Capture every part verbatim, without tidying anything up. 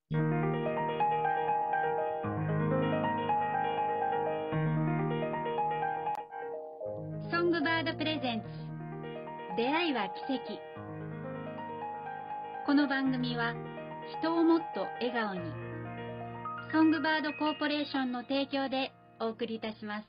ソングバードプレゼンツ、出会いは奇跡。この番組は人をもっと笑顔に、ソングバードコーポレーションの提供でお送りいたします。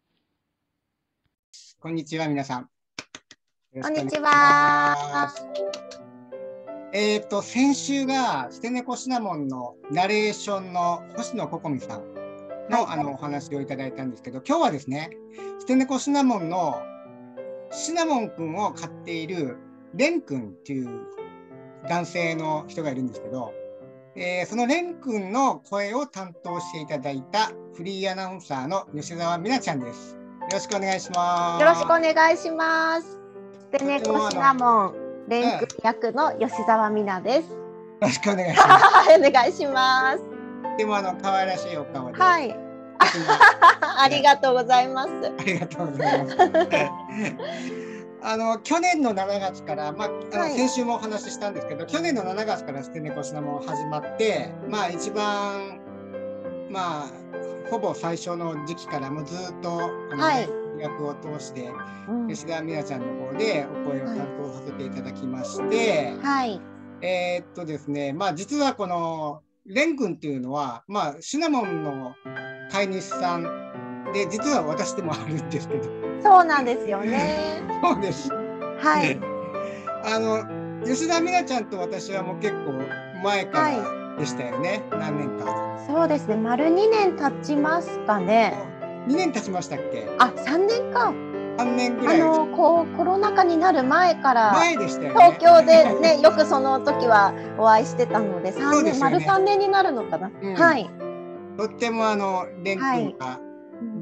こんにちは、皆さん。 こんにちは。 えっと、先週が捨て猫シナモンのナレーションの星野ここみさんの、はい、あのお話をいただいたんですけど、今日はですね、捨て猫シナモンのシナモンくんを飼っているレンくんっていう男性の人がいるんですけど、えー、そのレンくんの声を担当していただいたフリーアナウンサーの吉澤美奈ちゃんです。よろしくお願いします。 よろしくお願いします。捨て猫シナモンレンくん役の吉澤美奈です。よろしくお願いします。 お願いします。 でもあの可愛らしいお顔で。 はい。ありがとうございます。 ありがとうございます。あの去年のしちがつから、まあ、あの先週もお話ししたんですけど、はい、去年のしちがつから捨て猫シナモン始まって、まあ一番まあほぼ最初の時期からもうずっとあの、はい、役を通して、うん、吉田美奈ちゃんの方でお声を担当させていただきまして、はい、えー、っとですね、まあ実はこのレン君っていうのは、まあシナモンの飼い主さんで、実は私でもあるんですけど。 そうなんですよね。 そうです。 はい。 あの吉田美奈ちゃんと私はもう結構前からでしたよね。はい、何年か。 そうですね。丸にねん経ちますかね。 にねん経ちましたっけ？ あ、さんねんか。 さんねんぐらい。 あのこうコロナ禍になる前から前でしたよね。 東京でねよくその時はお会いしてたので、さんねん、ね、丸さんねんになるのかな。うん、はい。 とってもあのレン君が、はい、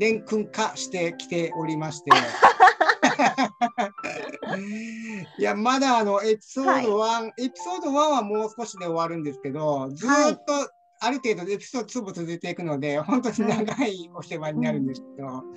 レン君化してきておりまして。いやまだあのエピソードワン、はい、エピソードワンはもう少しで終わるんですけど、ずっとある程度エピソードツーも続いていくので、本当に長いお世話になるんですけど、はい、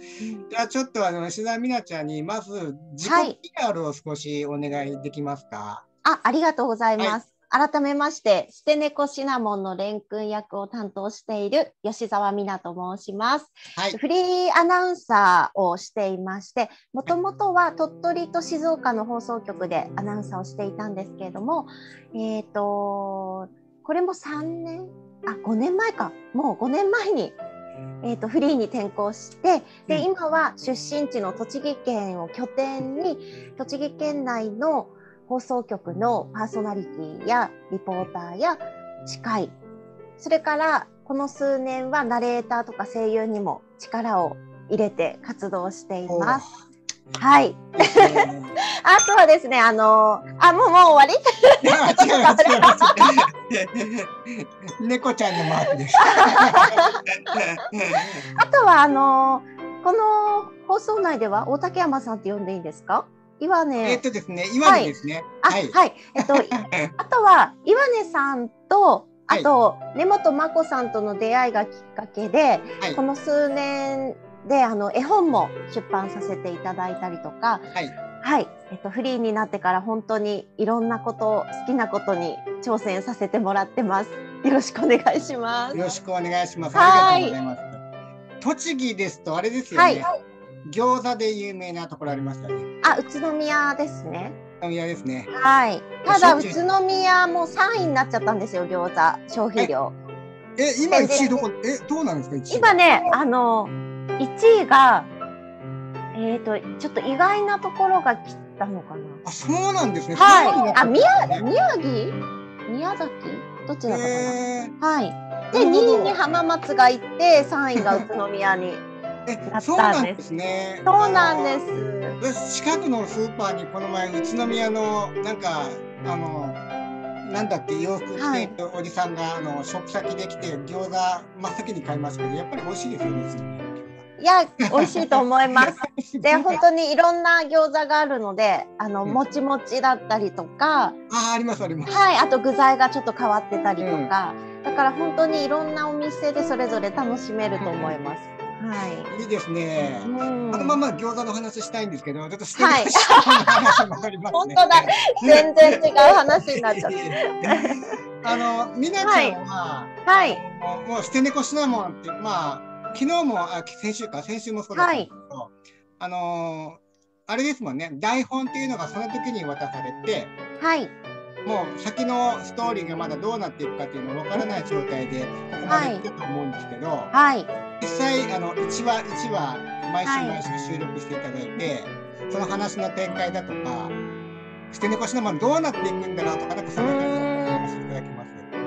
じゃあちょっとあの吉田美奈ちゃんにまず自己 ピーアール を少しお願いできますか？ はい、あ、ありがとうございます。はい、改めまして捨て猫シナモンのレン君役を担当している吉澤美奈と申します。はい、フリーアナウンサーをしていまして、もともとは鳥取と静岡の放送局でアナウンサーをしていたんですけれども、えーと、これもさんねん、あ、ごねんまえか、もうごねんまえに、えーと、フリーに転向して、で、今は出身地の栃木県を拠点に、栃木県内の放送局のパーソナリティやリポーターや司会、それからこの数年はナレーターとか声優にも力を入れて活動しています。はい。あとはですね、あのー、あ、もうもう終わり？ 猫ちゃんのマークです。 あとはあのー、この放送内では大竹山さんって呼んでいいんですか？岩根。 えっとですね、岩根ですね。 はい。あ、はい。えっと、あとは岩根さんと、あと、はい、根本真子さんとの出会いがきっかけで、はい、この数年であの絵本も出版させていただいたりとか、はい。はい。えっと、フリーになってから本当にいろんなこと、好きなことに挑戦させてもらってます。よろしくお願いします。 よろしくお願いします。ありがとうございます。栃木ですとあれですよね。はい、餃子で有名なところありますよね。 あ、宇都宮ですね。 宇都宮ですね。 はい。ただ宇都宮もさんいになっちゃったんですよ、餃子消費量。 え、え今いちいどこ？え、どうなんですか？いちい。 今ね、あのいちいがえっとちょっと意外なところが来たのかな。 あ、そうなんですね。 はい。あ、宮宮城？宮崎？どっちだったかな。はい。でにいに浜松が行ってさんいが宇都宮に。 え、そうなんですね。 そうなんです。 近くのスーパーにこの前宇都宮のなんかあのなんだっけ洋服着てるおじさんがあのショップ先で来て餃子真っ先に買いますけど、やっぱり美味しいですよね。 いや、美味しいと思います。で、本当にいろんな餃子があるので、あの、うん、もちもちだったりとか。 あ、ありますあります。 はい、あと具材がちょっと変わってたりとか。うん、だから本当にいろんなお店でそれぞれ楽しめると思います。うん、はい。 いいですね。うん、あのまま餃子の話したいんですけど、ちょっと捨てはい。本当だ。全然違う話になっちゃった。 あのみなちゃんは、 はい、 あのもう捨て猫シナモンってまあ昨日もあ先週か先週もそうだったんですけど、はい、あのあれですもんね、台本っていうのがその時に渡されて、 はい、 もう先のストーリーがまだどうなっていくかっていうのわからない状態でここまで来てると思うんですけど、はい、実際あのいちわいちわ毎週毎週収録していただいて、はい、その話の展開だとか捨て猫シナモンどうなっていくんだろうとか、なんかその辺お話しいただけます？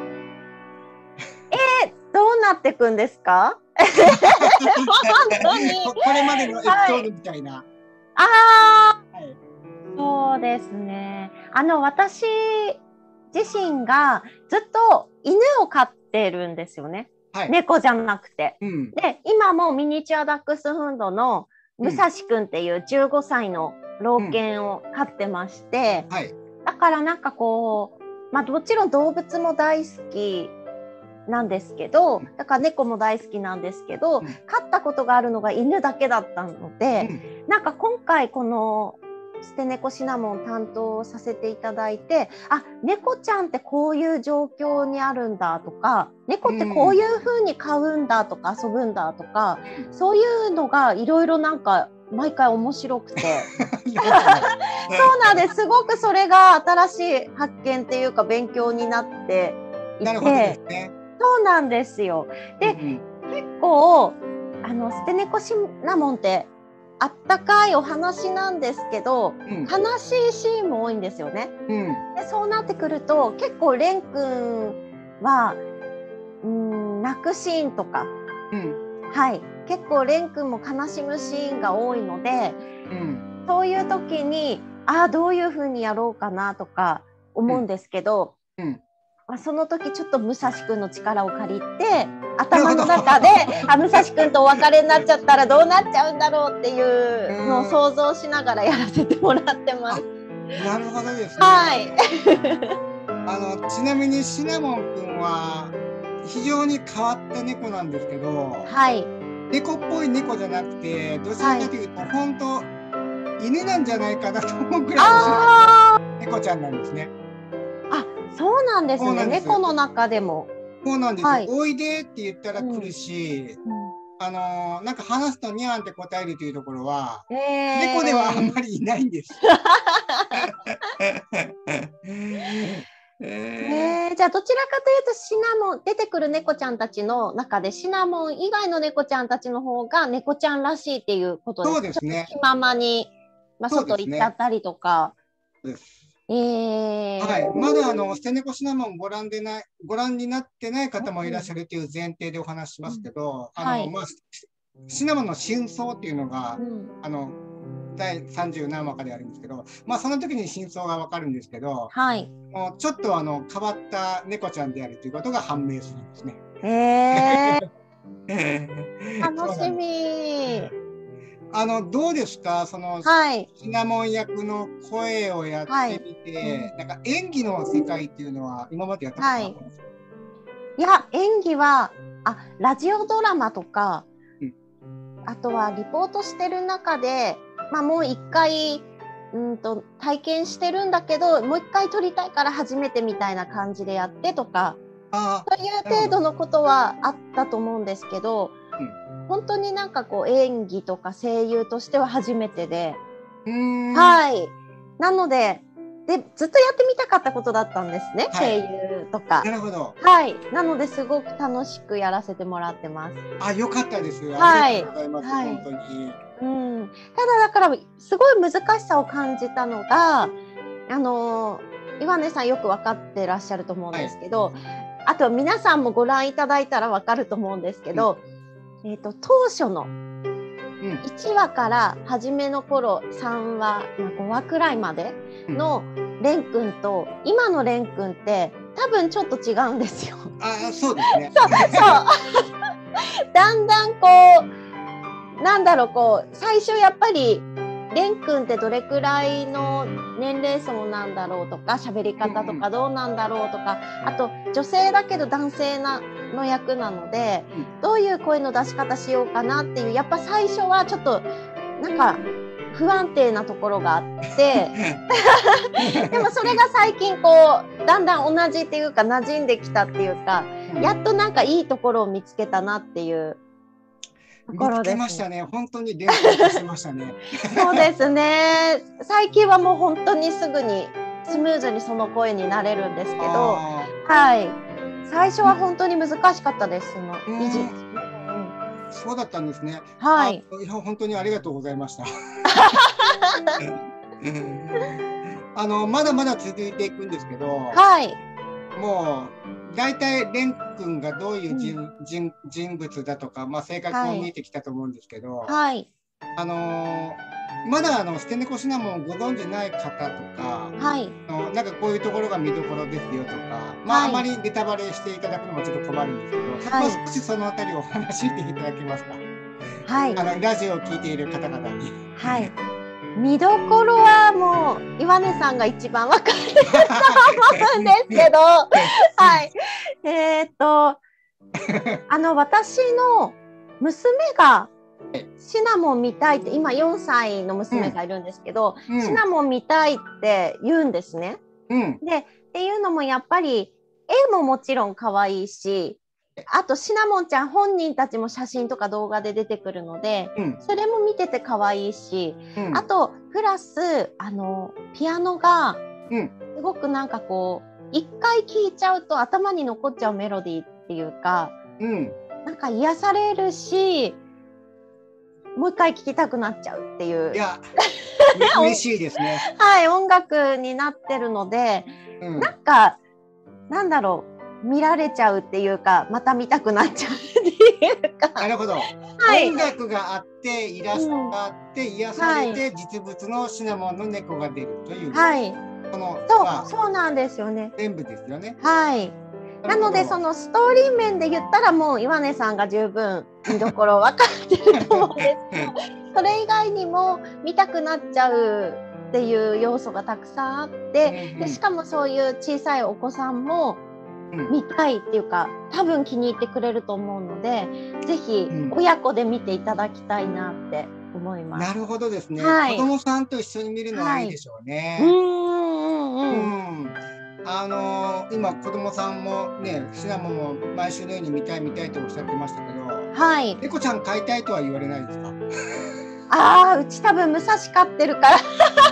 えー、どうなっていくんですか？ 本当にこれまでのエピソードみたいな。はい、 ああ、はい、そうですね。あの私自身がずっと犬を飼ってるんですよね。はい、猫じゃなくて、うん、で今もミニチュアダックスフンドの武蔵くんっていうじゅうごさいの老犬を飼ってまして、うんはい、だからなんかこう、まあ、もちろん動物も大好きなんですけど、だから猫も大好きなんですけど、うん、飼ったことがあるのが犬だけだったので、うん、なんか今回この捨て猫シナモン担当させていただいて、あ、猫ちゃんってこういう状況にあるんだとか、猫ってこういう風に飼うんだとか遊ぶんだとか、うん、そういうのがいろいろなんか毎回面白くてそうなんです。すごくそれが新しい発見っていうか勉強になっていて、なるほどですね。そうなんですよ。で、うんうん、結構あの捨て猫シナモンってあったかいお話なんですけど、うん、悲しいシーンも多いんですよね。うん、でそうなってくると結構レン君はうん泣くシーンとか、うん、はい結構レン君も悲しむシーンが多いので、うん、そういう時にああどういう風にやろうかなとか思うんですけど、うんうんまあ、その時ちょっと武蔵くんの力を借りて頭の中であ武蔵くんとお別れになっちゃったらどうなっちゃうんだろうっていうのを想像しながらやらせてもらってます。 なるほどですね。 はい。 あのちなみにシナモンくんは非常に変わった猫なんですけど、はい、猫っぽい猫じゃなくてどちらかというと、はい、本当犬なんじゃないかなと思うくらいの猫ちゃんなんですね。 あ、そうなんですね。猫の中でも。 そうなんですよ。はい、おいでって言ったら来るし、うんうん、あのー、なんか話すとニャンって答えるというところは、えー、猫ではあんまりいないんです。 えー、じゃあどちらかというとシナモン出てくる猫ちゃんたちの中でシナモン以外の猫ちゃんたちの方が猫ちゃんらしいっていうことです。 そうですね。 気ままに、まあ、外行っちゃったりとか。 そうです。 えー、 はい、まだあの捨て猫シナモンご覧でないご覧になってない方もいらっしゃるという前提でお話ししますけど、うん、あの、はい、まあ、シナモンの真相っていうのが、うん、あのだいさんじゅう何話かであるんですけど、まあ、その時に真相が分かるんですけど、はい、もうちょっとあの変わった猫ちゃんであるということが判明するんですね。 えー、楽しみ。 あのどうですか、その、はい、シナモン役の声をやってみて、はい、なんか演技の世界っていうのは今までやったことあるんですか？はい、 いや演技はあラジオドラマとか、うん、あとはリポートしてる中で、まあ、もう一回うんと体験してるんだけどもう一回撮りたいから初めてみたいな感じでやってとかそういう程度のことはあったと思うんですけど、本当になんかこう演技とか声優としては初めてで、うーんはいなので、でずっとやってみたかったことだったんですね、はい、声優とか。 なるほど。 はいなのですごく楽しくやらせてもらってます。 あ、よかったです。ありがとうございます、はい、本当に。 うん、ただだからすごい難しさを感じたのがあの岩根さんよく分かってらっしゃると思うんですけど、はい、あと皆さんもご覧いただいたら分かると思うんですけど、うんえー、と当初のいちわから初めの頃さんわ、まあ、ごわくらいまでのレン君と今のレン君って多分ちょっと違うんですよ。 あ、そうですね。 そうそうだんだんこうなんだろうこう最初やっぱりレン君ってどれくらいの年齢層なんだろうとか喋り方とかどうなんだろうとか、あと女性だけど男性なの役なのでどういう声の出し方しようかなっていうやっぱ最初はちょっとなんか不安定なところがあってでもそれが最近こうだんだん同じっていうか馴染んできたっていうか、うん、やっとなんかいいところを見つけたなっていうところです、ね。見つけましたね。本当に連絡しましたね。 そうですね。最近はもう本当にすぐにスムーズにその声になれるんですけど、はい。最初は本当に難しかったです。その維持。 そうだったんですね。 はい。 いや本当にありがとうございました。あのまだまだ続いていくんですけど、 はい。 もう大体蓮くんがどういう人、うん、人, 人物だとか、まあ、性格も見えてきたと思うんですけど、 はい。 あのまだあの捨て猫シナモンをご存じない方とか、 はい、 のなんかこういうところが見どころですよとか、まあ、はい、あまりネタバレしていただくのもちょっと困るんですけど、はい、まあ、少しそのあたりをお話ししていただけますか。はい、あのラジオを聞いている方々に。 はい。見どころはもう岩根さんが一番わかると思うんですけど、はい。えー、っとあの私の娘がシナモン見たいって今よんさいの娘がいるんですけど、うん、シナモン見たいって言うんですね。うん、でっていうのもやっぱり絵ももちろん可愛いし、あとシナモンちゃん本人たちも写真とか動画で出てくるので、うん、それも見てて可愛いし、うん、あとプラスあのピアノがすごくなんかこう一回聴いちゃうと頭に残っちゃうメロディーっていうか、うん、なんか癒されるし、もう一回聴きたくなっちゃうっていう。 いや嬉しいですね。 はい、音楽になってるので、うん、なんかなんだろう、見られちゃうっていうか、また見たくなっちゃうっていうか。 なるほど。はい、音楽があってイラストがあって、うん、癒されて、はい、実物のシナモンの猫が出るという。 はい。 そのそう、まあ、そうなんですよね。 全部ですよね。 はい。なのでそのストーリー面で言ったらもう岩根さんが十分見どころ分かってると思うんですけどそれ以外にも見たくなっちゃうっていう要素がたくさんあって、でしかもそういう小さいお子さんも見たいっていうか多分気に入ってくれると思うので、ぜひ親子で見ていただきたいなって思います。 なるほどですね、はい、子供さんと一緒に見るのはいいでしょうね。はい、うんうんうんうんあのー、今子供さんもね、シナモンも毎週のように見たい見たいとおっしゃってましたけど、 はい。 猫ちゃん飼いたいとは言われないですか？ ああ、うち多分武蔵飼ってるから。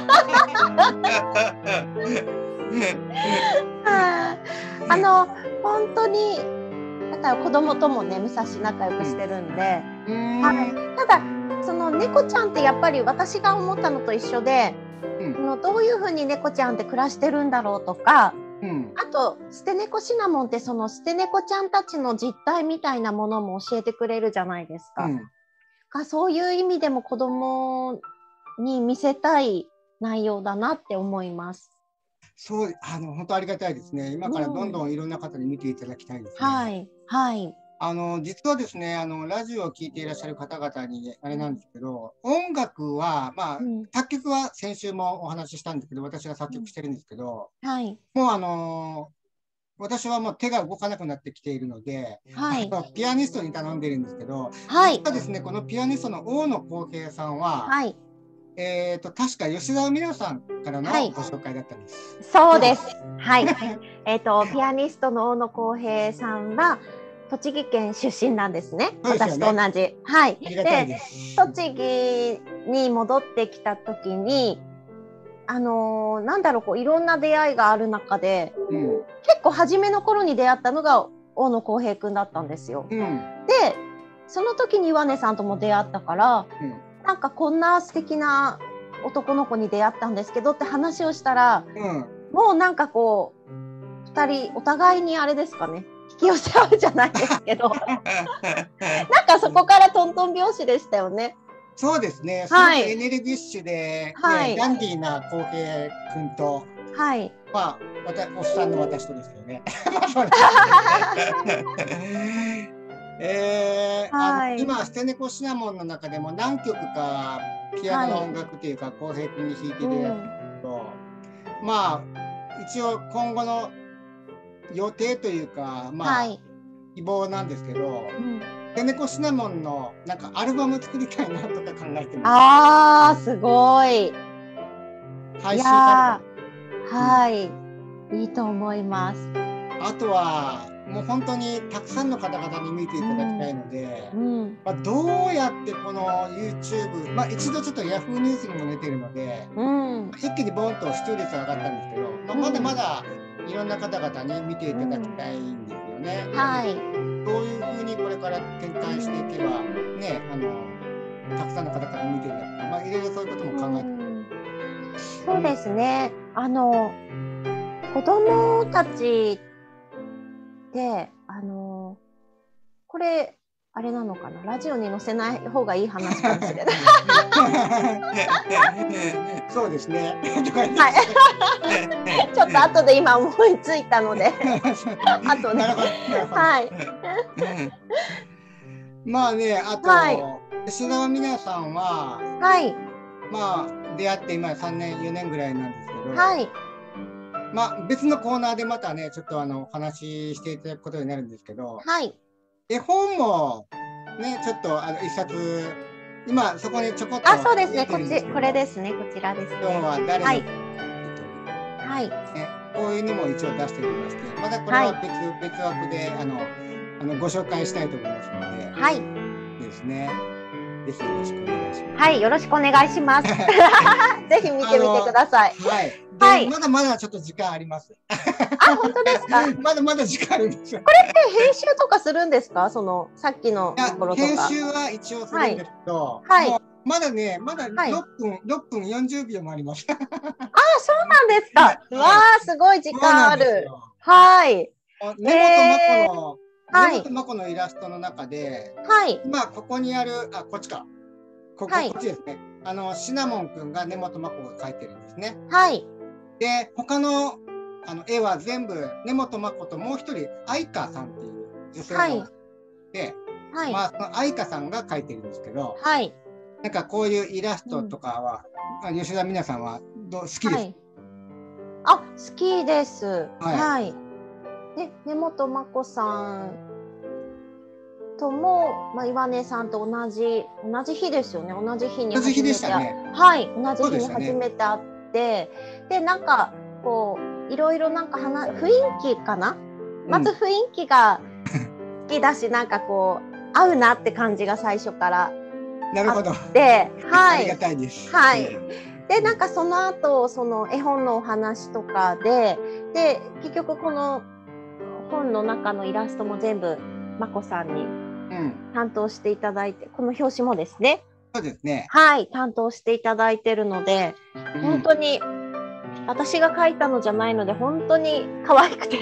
あの本当にだから子供ともね武蔵仲良くしてるんで、うん、はい。ただその猫ちゃんってやっぱり私が思ったのと一緒で、うん、のどういうふうに猫ちゃんって暮らしてるんだろうとか。うん、あと捨て猫シナモンってその捨て猫ちゃんたちの実態みたいなものも教えてくれるじゃないですか。うん、そういう意味でも子供に見せたい内容だなって思います。 そう、あの本当ありがたいですね。今からどんどんいろんな方に見ていただきたいですね。 うん、はいはい。 あの実はですね、あのラジオを聴いていらっしゃる方々にあれなんですけど、音楽はまあ、うん、作曲は先週もお話ししたんですけど、私が作曲してるんですけど、うん、はい、もうあの私はもう手が動かなくなってきているので、はい、あのピアニストに頼んでるんですけど、はい、実はですね、このピアニストの大野康平さんは、はい、えーと確か吉澤美奈さんからのご紹介だったんです。 はい、そうです。はい。えっとピアニストの大野康平さんは栃木県出身なんですね。私と同じ。はい。で、栃木に戻ってきた時に、あのー、なんだろう、こういろんな出会いがある中で、うん、結構初めの頃に出会ったのが大野康平くんだったんですよ。うん、で、その時に岩根さんとも出会ったから、うん、なんかこんな素敵な男の子に出会ったんですけどって話をしたら、うん、もうなんかこうふたりお互いにあれですかね。引き寄せ合うじゃないですけどなんかそこからトントン拍子でしたよね。 そうですね、すごくエネルギッシュで、はいね、ダンディーな康平君と、はい、まあおっさんの私とですよね。えーはい、あの今捨て猫シナモンの中でも何曲かピアノの音楽というか康、はい、平君に弾いていただくと、うん、まあ一応今後の予定というか、まあ、はい、希望なんですけど、捨て猫シナモンのなんかアルバム作りたいなとか考えてます。 あー、すごい。 配信された。 はい。 いいと思います。 あとはもう本当にたくさんの方々に見ていただきたいので、うんうん、まあ、どうやってこの YouTube、まあ、一度ちょっと ヤフー ニュースにも出てるので、うん、一気にボンと視聴率上がったんですけど、まあ、まだまだいろんな方々に見ていただきたいんですよね。うん、はい、どういうふうにこれから展開していけば、ね、あのたくさんの方々に見ていただくか、まあ、いろいろそういうことも考えて、うん、 そうですね。あの子供たちで、あのこれあれなのかな、ラジオに載せない方がいい話かもしれない。 そうですね。 はい。ちょっと後で今思いついたので、後で。はい。 まあね、あと、はい、吉澤美奈さんは、はい、まあ出会って今さんねんよねんぐらいなんですけど、はい。まあ、別のコーナーでまたね、ちょっとあのお話ししていただくことになるんですけど、はい、絵本もね、ちょっとあの一冊、今そこにちょこっと、 あ、そうですね、こっち、これですね、こちらですね。 今日は誰の、 はい、はい、 ね、こういうのも一応出しておりまして、またこれは別、はい、別枠であのあのご紹介したいと思いますので、はい、ですね。ぜひよろしくお願いします。 はい、よろしくお願いします。ぜひ見てみてください。 はい。はい、まだまだちょっと時間あります。 あ、本当ですか。 まだまだ時間あります。 これって編集とかするんですか？そのさっきのところとか。 編集は一応するんですけど、はい。はい、まだね、まだろっぷん、はい、ろっぷんよんじゅうびょうもあります。ああ、 そうなんですか。はい、わあ、すごい時間ある。はい。 根本真子の根本真子のイラストの中で、はい、今ここにある、あ、こっちか。ここ、はい、こっちですね。あのシナモンくんが根本真子が描いてるんですね。はい。で、他のあの絵は全部根本真子ともう一人愛花さんっていう女性がいて、はい、まあその愛花さんが描いてるんですけど、はい。なんかこういうイラストとかは、うん、吉田美奈さんはどう好きですか？はい、 あ、好きです。はい。はい、で、根本真子さんとも、まあ、岩根さんと同じ同じ日ですよね。同じ日に初めて、同じ日でしたね。はい、同じ日に初めて会って、で、なんかこういろいろなんか話雰囲気かな。まず雰囲気が好きだし、うん、なんかこう合うなって感じが最初からあって、 なるほど。 はい。 ありがたいです。 はい。で、なんかその後その絵本のお話とかで、で結局この本の中のイラストも全部真子さんに担当していただいて、うん、この表紙もですね。 そうですね。 はい、担当していただいてるので、うん、本当に私が描いたのじゃないので本当に可愛くて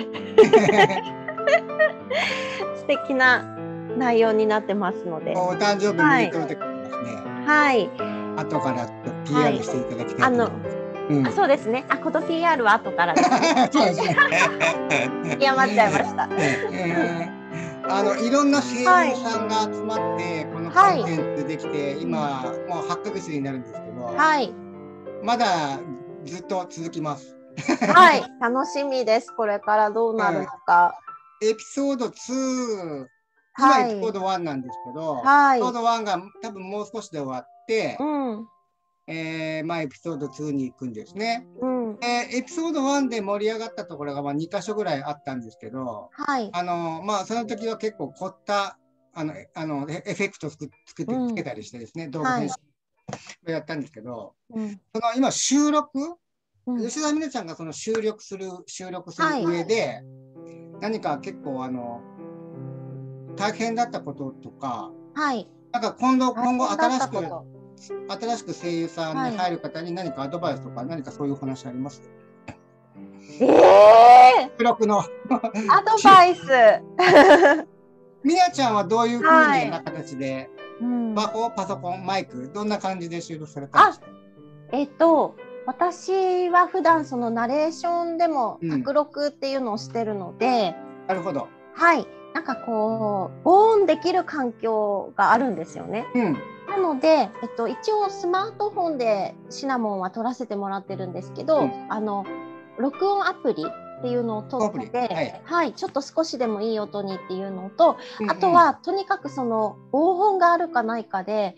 素敵な内容になってますので。 お誕生日に撮ってくれますね。 はい。 後からピーアール していただきたいと思います。 うん、あ、そうですね。あ、この ピーアール は後からですね。そうですね。やまっちゃいました。 あのいろんな声優さんが集まって、はい、このコンテンツできて、はい、今もうはっかげつになるんですけど、はい、まだずっと続きます。 はい、楽しみです。これからどうなるのか。 うん、エピソードツー、今エピソードワンなんですけど、はい、エピソードワンが多分もう少しで終わって、うん、えー、まあエピソードツーに行くんですね。うん、えー、エピソードワンで盛り上がったところがまあにかしょぐらいあったんですけど、はい、あのまあその時は結構凝ったあのあのエフェクトをつけてつけたりしてですね、うん、動画編集をやったんですけど、はい、その今収録、うん、吉田美奈ちゃんがその収録する収録する上で、はい、何か結構あの大変だったこととか、はい、なんか今度今後新しく新しく声優さんに入る方に何かアドバイスとか、はい、何かそういう話あります？ ええー、 収録のアドバイス。 みなちゃんはどういうふうな形で、はい、うん、魔法、パソコン、マイク、どんな感じで収録されたんですか？ えっと私は普段そのナレーションでも卓録っていうのをしてるので、 うん、なるほど。 はい、なんかこう防音できる環境があるんですよね。うん、なので、えっと、一応スマートフォンでシナモンは撮らせてもらってるんですけど、うん、あの録音アプリっていうのを撮って、はいはい、ちょっと少しでもいい音にっていうのと、うんうん、あとはとにかくその防音があるかないかで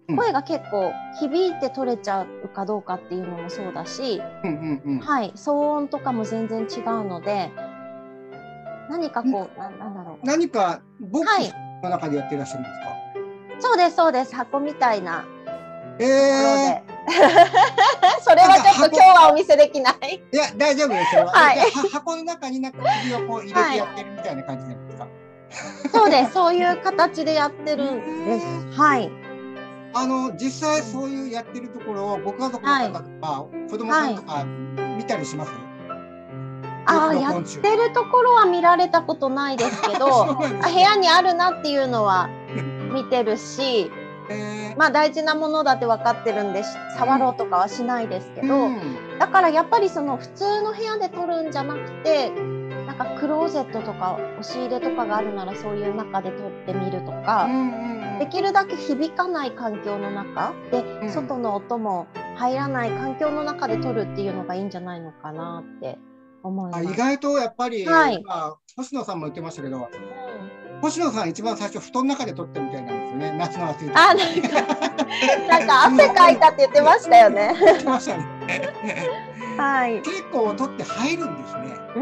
声が結構響いて取れちゃうかどうかっていうのもそうだし、 うんうんうん、 はい、騒音とかも全然違うので、何かこう、な、なんだろう。 何かボックスの中でやっていらっしゃるんですか？はい、 そうです、そうです。箱みたいなところで。 えー、 それはちょっと今日はお見せできない。 いや、大丈夫ですよ。 はい、 箱の中になんか首をこう入れてやってるみたいな感じなんですか？はい、 そうです、そういう形でやってるんです。はい。 あの実際そういうやってるところをご家族の方とか、はい、子供さんとか見たりします？はい、 ああ、やってるところは見られたことないですけど、あ、部屋にあるなっていうのは見てるし、えー、まあ大事なものだって分かってるんで触ろうとかはしないですけど、うん、だからやっぱりその普通の部屋で撮るんじゃなくて、なんかクローゼットとか押し入れとかがあるならそういう中で撮ってみるとか、うんうんうん、できるだけ響かない環境の中で、うん、外の音も入らない環境の中で撮るっていうのがいいんじゃないのかなって思います。 あ、意外とやっぱり、はい、まあ、星野さんも言ってましたけど、うん、星野さん一番最初布団の中で撮ったみたいなんですよね、夏の暑い時。 あ、なんかなんか汗かいたって言ってましたよね。 言ってましたね。 はい。 結構撮って入るんですね。 うん。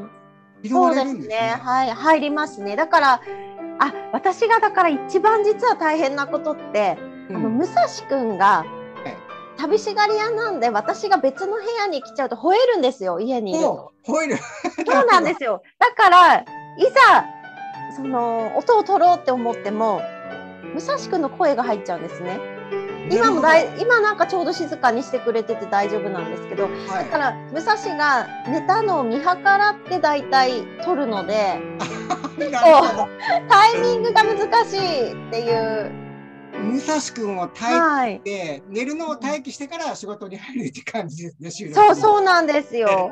そうですね。はい、入りますね。だから、あ、私がだから一番実は大変なことって、うん、あの武蔵くんが寂しがり屋なんで、私が別の部屋に来ちゃうと吠えるんですよ、家にいると。 吠える。 そうなんですよ。だからいざその音を取ろうって思っても武蔵くんの声が入っちゃうんですね。今もだい今なんかちょうど静かにしてくれてて大丈夫なんですけど、はい、だから武蔵が寝たのを見計らってだいたい撮るのでタイミングが難しいっていう。 武蔵くんを待機して、はい、寝るのを待機してから仕事に入るって感じですね。収録そうそうなんですよ。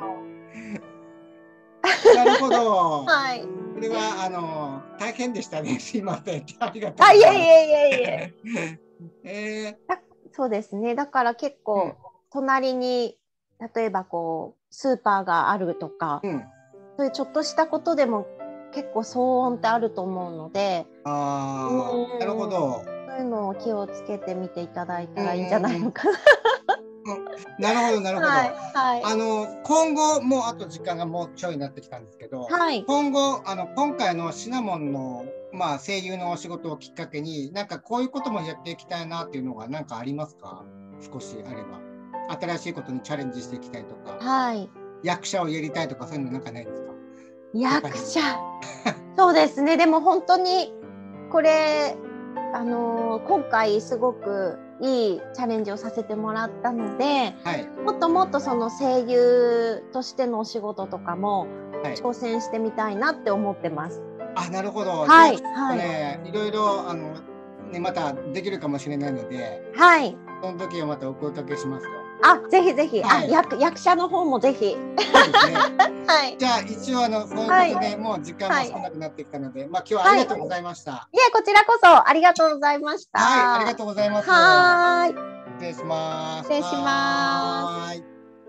なるほど。 はい。 これはあの大変でしたね。すいません。ありがとうございます。 あ、いえいえいえいえ。 えー、 そうですね。だから結構、うん、隣に例えばこうスーパーがあるとか、うん、そういうちょっとしたことでも結構騒音ってあると思うので、 ああ、なるほど。 そういうのを気をつけてみていただいたらいいんじゃないのかな。 なるほどなるほど。 はいはい、 あの今後もうあと時間がもうちょいになってきたんですけど、はい、今後あの今回のシナモンのまあ声優のお仕事をきっかけになんかこういうこともやっていきたいなっていうのが何かありますか？少しあれば新しいことにチャレンジしていきたいとか、はい、役者をやりたいとかそういうのなんかないですか？ 役者そうですね。でも本当にこれあのー、今回すごくいいチャレンジをさせてもらったので、はい、もっともっとその声優としてのお仕事とかも挑戦してみたいなって思ってます。 はい、あ、なるほど。 はい、 はい、ね、いろいろあのねまたできるかもしれないので、 はい、 その時はまたお声かけしますよ。 あ、ぜひぜひ、はい、あ、役役者の方もぜひ。そうですね。はい。 じゃあ一応あのそういうことで、はい、もう時間も少なくなってきたので、はい、まあ今日はありがとうございました。はい、 いえ、こちらこそありがとうございました。 はい、ありがとうございます。 はい。 失礼します。 失礼します。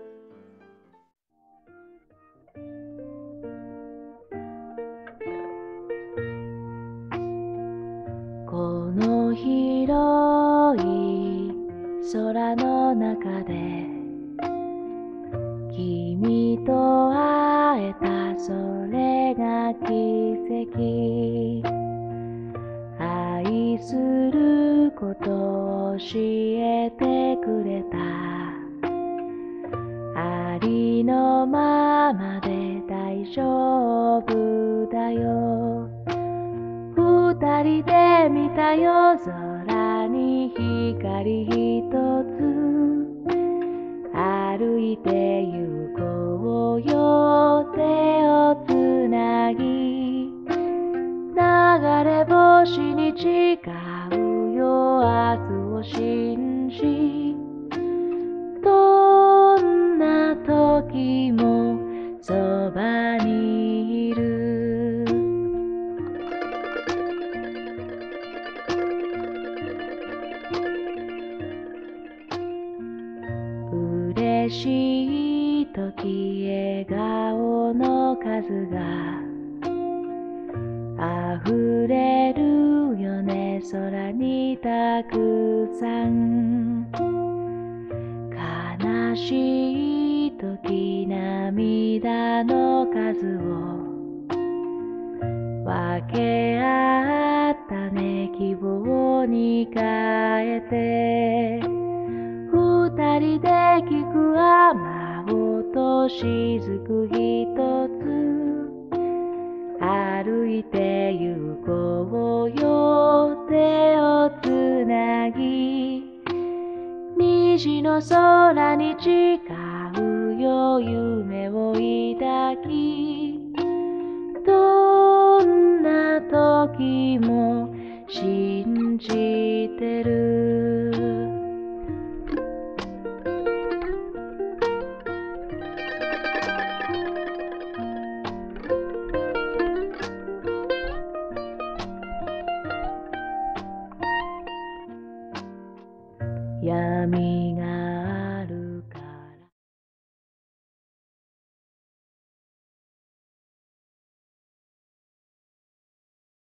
この広い空の中で君と会えた、それが奇跡。愛することを教えてくれた。ありのままで大丈夫だよ。二人で見た夜空に光一つ。歩いて行こうよ、手をつなぎ。流れ星に誓うよ、明日を信じ。どんな時もそばにいる。嬉しい時、笑顔の数が溢れるよね。 空にたくさん悲しい時涙の数を分け合ったね希望に変えて二人で聞く雨音しずくひとつ歩いて行こうよ手をつなぎ虹の空に誓うよ夢を抱きどんな時も信じてる闇が